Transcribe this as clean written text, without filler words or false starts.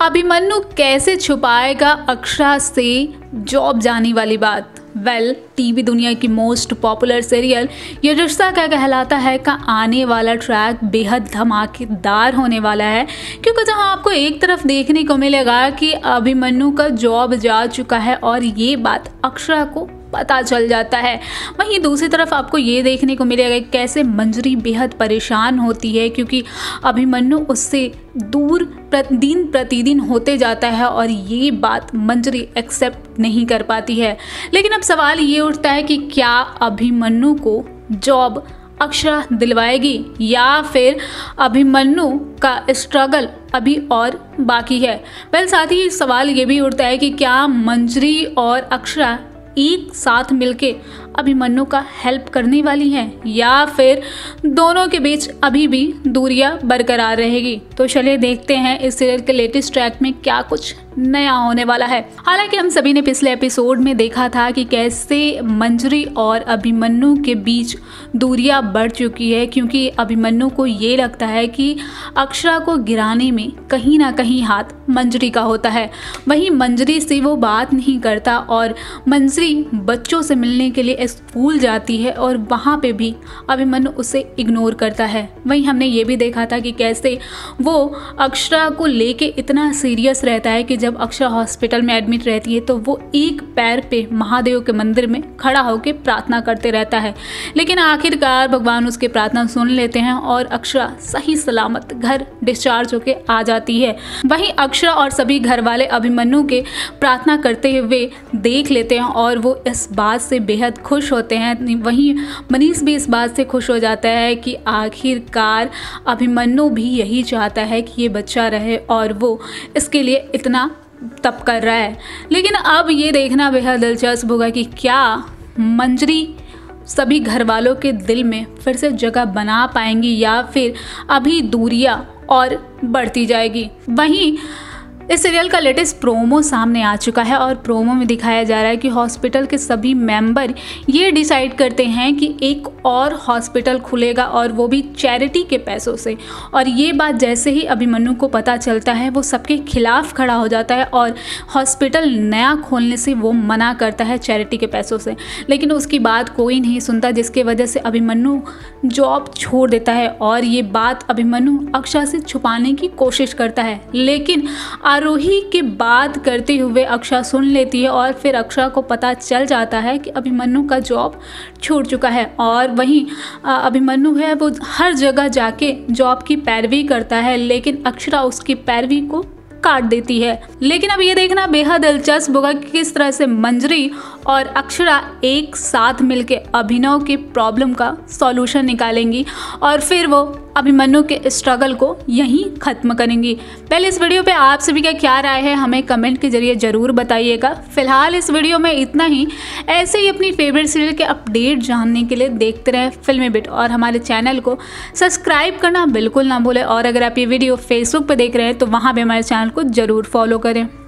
अभिमन्यु कैसे छुपाएगा अक्षरा से जॉब जाने वाली बात। टीवी दुनिया की मोस्ट पॉपुलर सीरियल ये रिश्ता क्या कहलाता है का आने वाला ट्रैक बेहद धमाकेदार होने वाला है, क्योंकि जहां आपको एक तरफ देखने को मिलेगा कि अभिमन्यु का जॉब जा चुका है और ये बात अक्षरा को पता चल जाता है, वहीं दूसरी तरफ आपको ये देखने को मिलेगा कैसे मंजरी बेहद परेशान होती है क्योंकि अभिमन्यु उससे दूर दिन प्रतिदिन होते जाता है और ये बात मंजरी एक्सेप्ट नहीं कर पाती है। लेकिन अब सवाल ये उठता है कि क्या अभिमन्यु को जॉब अक्षरा दिलवाएगी या फिर अभिमन्यु का स्ट्रगल अभी और बाकी है। साथ ही सवाल ये भी उठता है कि क्या मंजरी और अक्षरा एक साथ मिलके अभिमन्यु का हेल्प करने वाली हैं या फिर दोनों के बीच अभी भी दूरियां बरकरार रहेगी। तो चलिए देखते हैं इस सीरियल के लेटेस्ट ट्रैक में क्या कुछ नया होने वाला है। हालांकि हम सभी ने पिछले एपिसोड में देखा था कि कैसे मंजरी और अभिमन्यु के बीच दूरियां बढ़ चुकी है, क्योंकि अभिमन्यु को ये लगता है कि अक्षरा को गिराने में कहीं ना कहीं हाथ मंजरी का होता है। वहीं मंजरी से वो बात नहीं करता और मंजरी बच्चों से मिलने के लिए स्कूल जाती है और वहाँ पे भी अभिमन्यु उसे इग्नोर करता है। वहीं हमने ये भी देखा था कि कैसे वो अक्षरा को लेके इतना सीरियस रहता है कि जब अक्षरा हॉस्पिटल में एडमिट रहती है तो वो एक पैर पे महादेव के मंदिर में खड़ा होकर प्रार्थना करते रहता है, लेकिन आखिरकार भगवान उसकी प्रार्थना सुन लेते हैं और अक्षरा सही सलामत घर डिस्चार्ज होकर आ जाती है। वहीं अक्षरा और सभी घर वाले अभिमन्यु के प्रार्थना करते हुए देख लेते हैं और वो इस बात से बेहद खुश होते हैं। वहीं मनीष भी इस बात से खुश हो जाता है कि आखिरकार अभिमन्यु भी यही चाहता है कि ये बच्चा रहे और वो इसके लिए इतना तप कर रहा है। लेकिन अब ये देखना बेहद दिलचस्प होगा कि क्या मंजरी सभी घर वालों के दिल में फिर से जगह बना पाएंगी या फिर अभी दूरियां और बढ़ती जाएगी। वहीं इस सीरियल का लेटेस्ट प्रोमो सामने आ चुका है और प्रोमो में दिखाया जा रहा है कि हॉस्पिटल के सभी मेंबर ये डिसाइड करते हैं कि एक और हॉस्पिटल खुलेगा और वो भी चैरिटी के पैसों से। और ये बात जैसे ही अभिमन्यु को पता चलता है वो सबके खिलाफ खड़ा हो जाता है और हॉस्पिटल नया खोलने से वो मना करता है चैरिटी के पैसों से। लेकिन उसकी बात कोई नहीं सुनता, जिसके वजह से अभिमन्यु जॉब छोड़ देता है और ये बात अभिमन्यु अक्षरा से छुपाने की कोशिश करता है। लेकिन आरोही की बात करते हुए अक्षरा सुन लेती है और फिर अक्षरा को पता चल जाता है कि अभिमन्यु का जॉब छूट चुका है। और वहीं अभिमन्यु है वो हर जगह जाके जॉब की पैरवी करता है, लेकिन अक्षरा उसकी पैरवी को काट देती है। लेकिन अब ये देखना बेहद दिलचस्प होगा कि किस तरह से मंजरी और अक्षरा एक साथ मिलकर अभिनव की प्रॉब्लम का सॉल्यूशन निकालेंगी और फिर वो अभिमन्यु के स्ट्रगल को यहीं खत्म करेंगी। पहले इस वीडियो पे आप सभी का क्या राय है हमें कमेंट के जरिए जरूर बताइएगा। फिलहाल इस वीडियो में इतना ही। ऐसे ही अपनी फेवरेट सीरियल के अपडेट जानने के लिए देखते रहें फिल्मी बिट और हमारे चैनल को सब्सक्राइब करना बिल्कुल ना भूलें। और अगर आप ये वीडियो फेसबुक पर देख रहे हैं तो वहाँ पर हमारे चैनल को जरूर फॉलो करें।